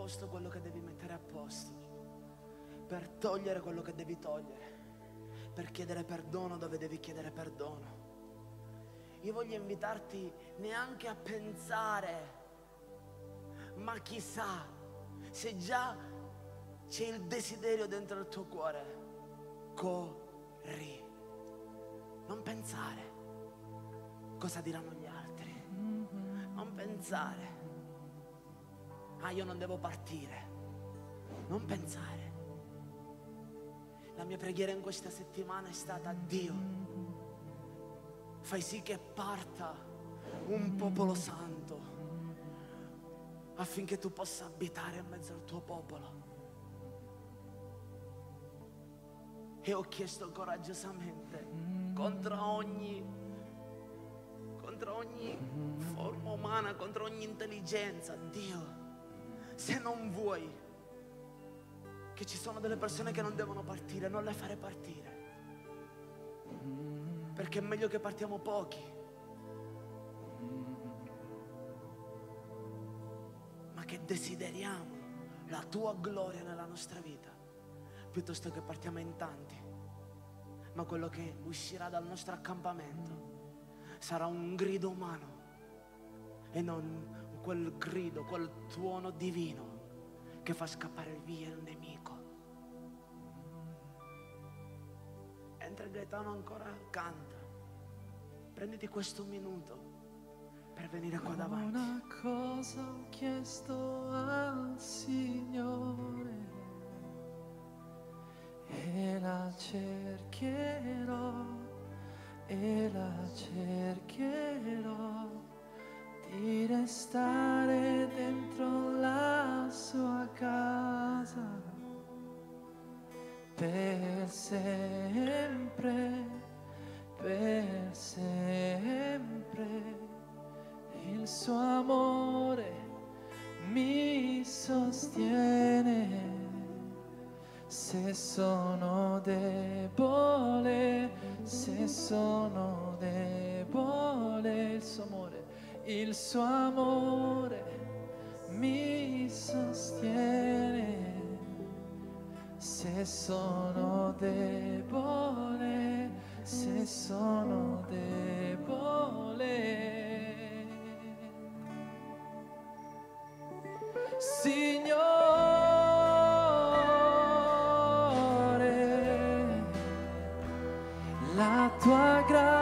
posto quello che devi mettere a posto, per togliere quello che devi togliere, per chiedere perdono dove devi chiedere perdono. Io voglio invitarti neanche a pensare, ma chissà se già c'è il desiderio dentro il tuo cuore, corri. Non pensare cosa diranno gli altri, non pensare, ah, io non devo partire, non pensare. La mia preghiera in questa settimana è stata: Dio, fai sì che parta un popolo santo, affinché tu possa abitare in mezzo al tuo popolo. E ho chiesto coraggiosamente, contro ogni forma umana, contro ogni intelligenza: Dio, se non vuoi che ci sono delle persone che non devono partire, non le fare partire, perché è meglio che partiamo pochi, ma che desideriamo la tua gloria nella nostra vita, piuttosto che partiamo in tanti, ma quello che uscirà dal nostro accampamento sarà un grido umano e non quel grido, quel tuono divino che fa scappare via il nemico. Mentre Gaetano ancora canta, prenditi questo minuto per venire qua davanti. Una cosa ho chiesto al Signore e la cercherò, e la cercherò, di restare dentro la sua casa per sempre, per sempre. Il suo amore mi sostiene. Se sono debole, se sono debole, il suo amore mi sostiene. Se sono debole, se sono debole, Signore, la tua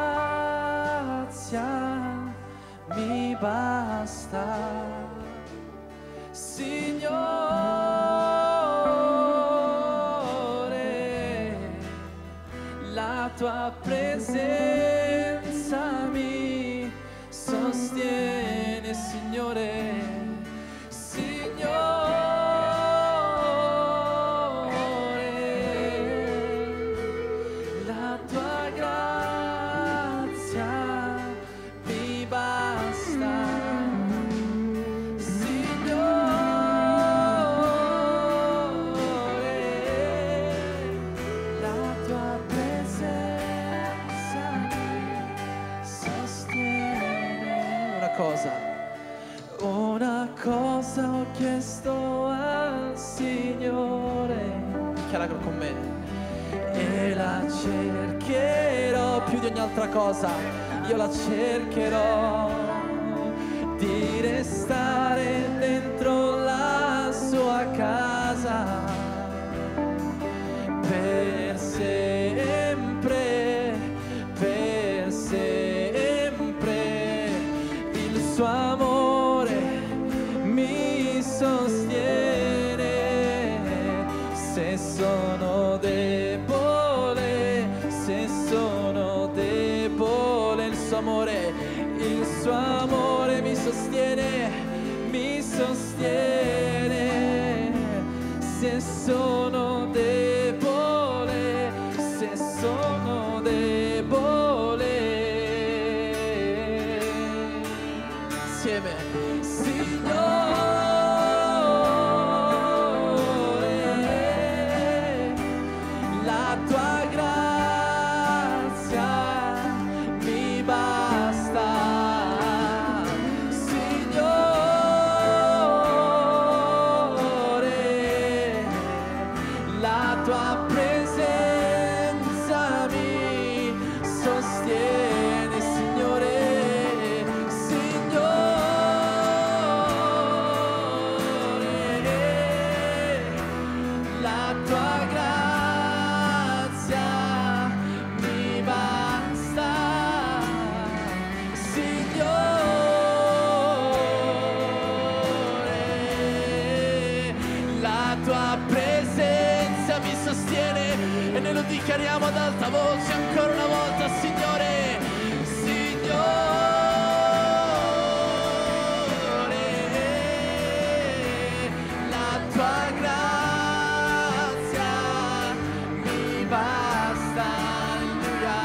grazia mi basta. Signore, la tua presenza mi sostiene. Signore, una cosa ho chiesto al Signore, dichiaralo con me, e la cercherò più di ogni altra cosa. Io la cercherò, di restare dentro la sua casa per sempre, per sempre. Il suo amore mi sostiene. Se sono debole, se sono debole, il suo amore mi sostiene, mi sostiene. Se sono debole, se sono debole, insieme, Signore, la tua grazia mi basta. Signore, dichiariamo ad alta voce ancora una volta, Signore, Signore, la tua grazia mi basta, alleluia,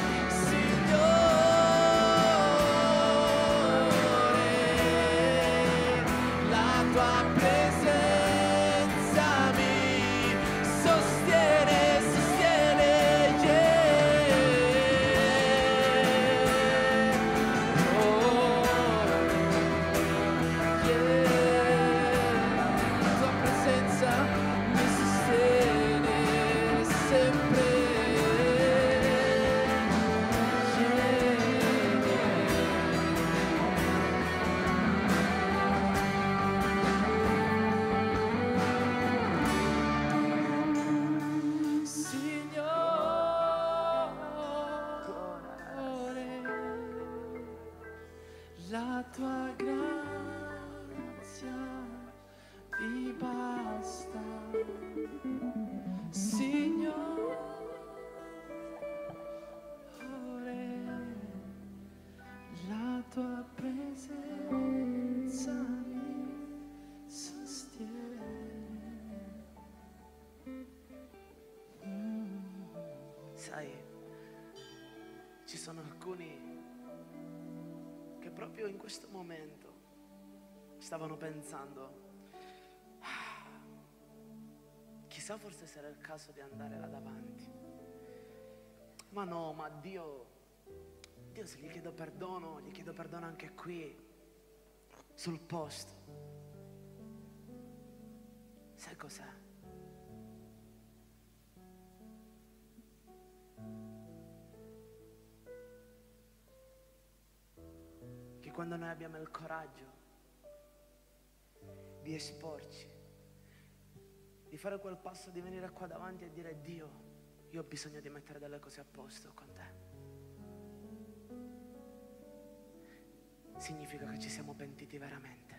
Signore, la tua presenza mi sostiene, sostiene, yeah. Oh, yeah. La tua presenza mi sostiene sempre, Signore, la tua grazia mi basta, Signore, la tua presenza mi sostiene. Sai, ci sono alcuni che proprio in questo momento stavano pensando, chissà, forse sarà il caso di andare là davanti. Ma no, ma Dio se gli chiedo perdono anche qui, sul posto. Sai cos'è? Che quando noi abbiamo il coraggio di esporci, di fare quel passo, di venire qua davanti e dire: Dio, io ho bisogno di mettere delle cose a posto con te, significa che ci siamo pentiti veramente.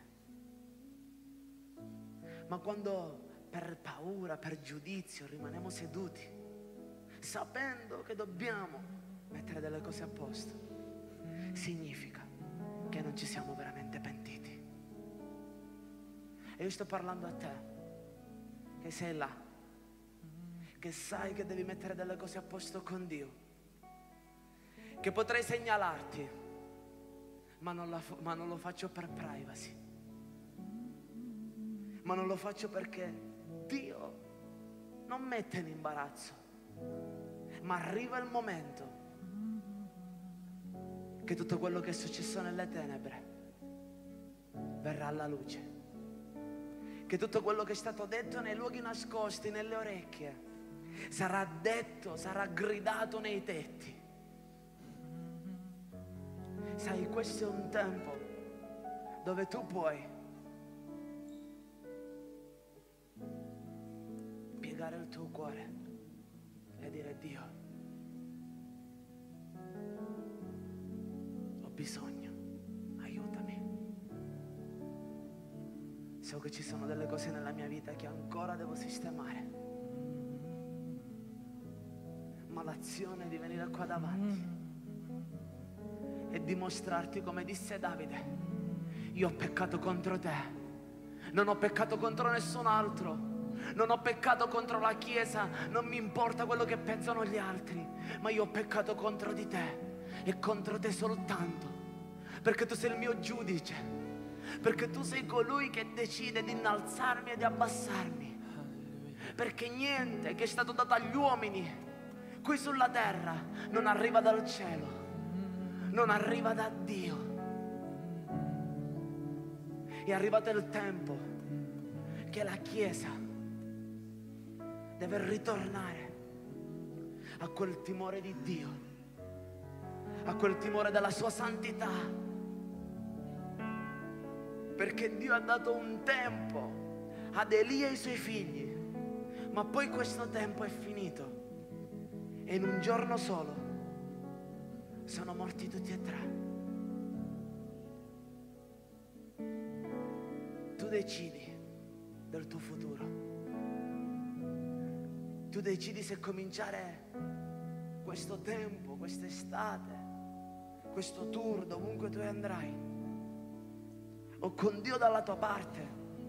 Ma quando per paura, per giudizio rimaniamo seduti, sapendo che dobbiamo mettere delle cose a posto, significa che non ci siamo veramente pentiti. E io sto parlando a te, che sei là, che sai che devi mettere delle cose a posto con Dio, che potrei segnalarti, ma non lo faccio per privacy, ma non lo faccio perché Dio non mette in imbarazzo, ma arriva il momento che tutto quello che è successo nelle tenebre verrà alla luce, che tutto quello che è stato detto nei luoghi nascosti, nelle orecchie, sarà detto, sarà gridato nei tetti. Sai, questo è un tempo dove tu puoi piegare il tuo cuore e dire: Dio, ho bisogno, aiutami. So che ci sono delle cose nella mia vita che ancora devo sistemare, ma l'azione di venire qua davanti e dimostrarti, come disse Davide: io ho peccato contro te, non ho peccato contro nessun altro, non ho peccato contro la Chiesa, non mi importa quello che pensano gli altri, ma io ho peccato contro di te e contro te soltanto, perché tu sei il mio giudice, perché tu sei colui che decide di innalzarmi e di abbassarmi, perché niente che è stato dato agli uomini qui sulla terra non arriva dal cielo, non arriva da Dio. È arrivato il tempo che la Chiesa deve ritornare a quel timore di Dio, a quel timore della sua santità, perché Dio ha dato un tempo ad Elia e ai suoi figli, ma poi questo tempo è finito e in un giorno solo sono morti tutti e tre. Tu decidi del tuo futuro. tu decidi se cominciare questo tempo, quest'estate, questo tour, dovunque tu andrai, o con Dio dalla tua parte,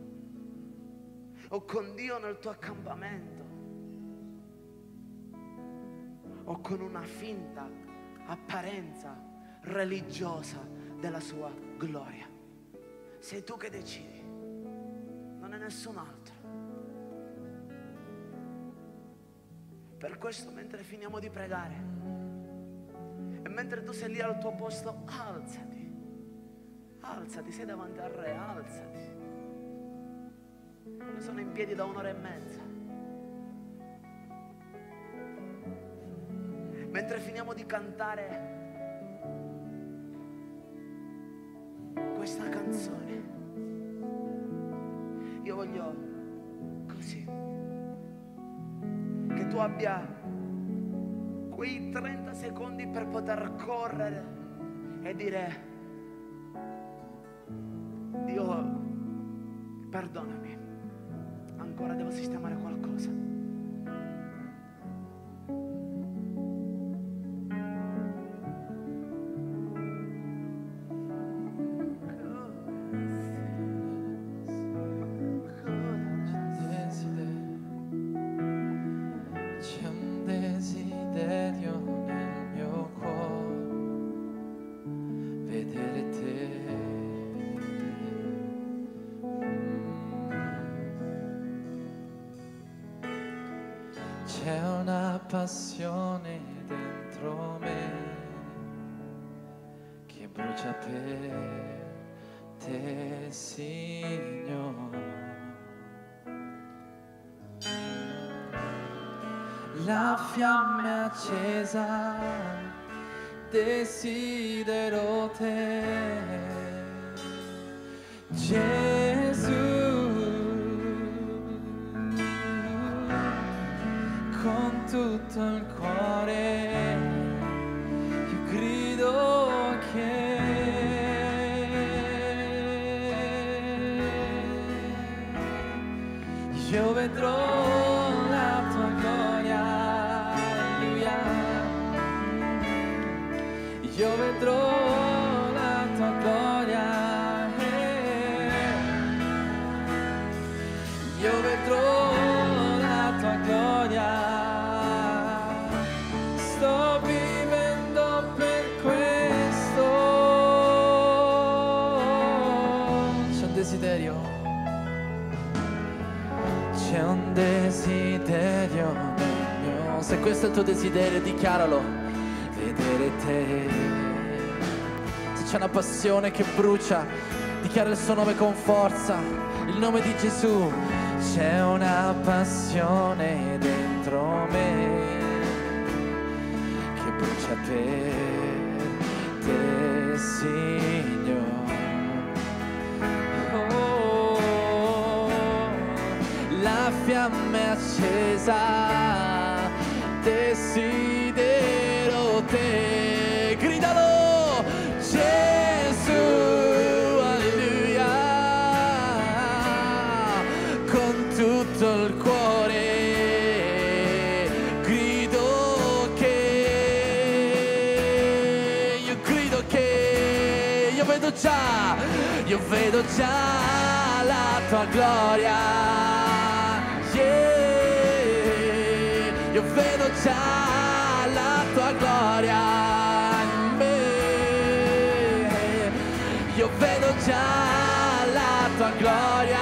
o con Dio nel tuo accampamento, o con una finta apparenza religiosa della sua gloria. Sei tu che decidi, non è nessun altro. Per questo, mentre finiamo di pregare e mentre tu sei lì al tuo posto, alzati, alzati, sei davanti al Re, alzati. Io sono in piedi da 1 ora e mezza. Mentre finiamo di cantare questa canzone, io voglio così che tu abbia quei 30 secondi per poter correre e dire: Dio, perdonami, ancora devo sistemare qualcosa. C'è una passione dentro me che brucia per te, Signore. La fiamma è accesa, desidero te, Gesù. Con tutto il cuore io grido che io vedrò la tua gloria, alleluia. Io vedrò la tua gloria, io vedrò la tua gloria. Sto vivendo per questo. C'è un desiderio, c'è un desiderio nel mio. Se questo è il tuo desiderio, dichiaralo. Vedere te. Se c'è una passione che brucia, dichiara il suo nome con forza, il nome di Gesù. C'è una passione dentro me che brucia per te, Signore. Oh, la fiamma è accesa, desidero te. Gridalo, Gesù, alleluia. Con tutto il cuore io vedo già la tua gloria, yeah. Io vedo già la tua gloria in me, io vedo già la tua gloria,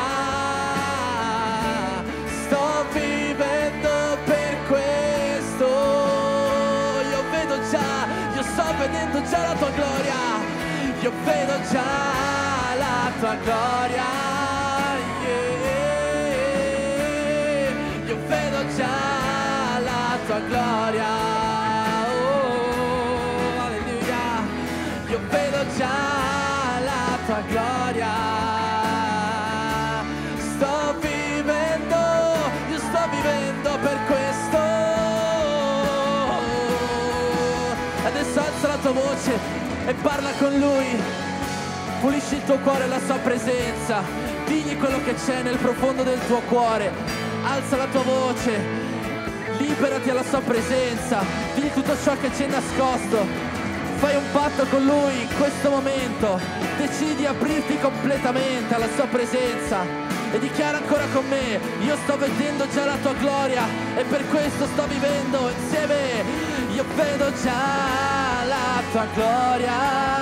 sto vivendo per questo, io vedo già, io sto vedendo già la tua gloria. Io vedo già la tua gloria, yeah. Io vedo già la tua gloria, oh, alleluia. Io vedo già la tua gloria. Sto vivendo per questo. Adesso alza la tua voce e parla con Lui, pulisci il tuo cuore alla sua presenza, digli quello che c'è nel profondo del tuo cuore, alza la tua voce, liberati alla sua presenza, digli tutto ciò che c'è nascosto, fai un patto con lui in questo momento, decidi di aprirti completamente alla sua presenza e dichiara ancora con me: io sto vedendo già la tua gloria e per questo sto vivendo insieme. Io vedo già la tua gloria,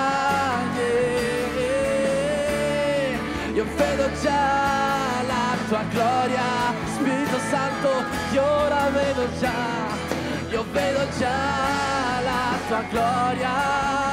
yeah. Io vedo già la tua gloria, Spirito Santo, io ora vedo già, io vedo già la tua gloria.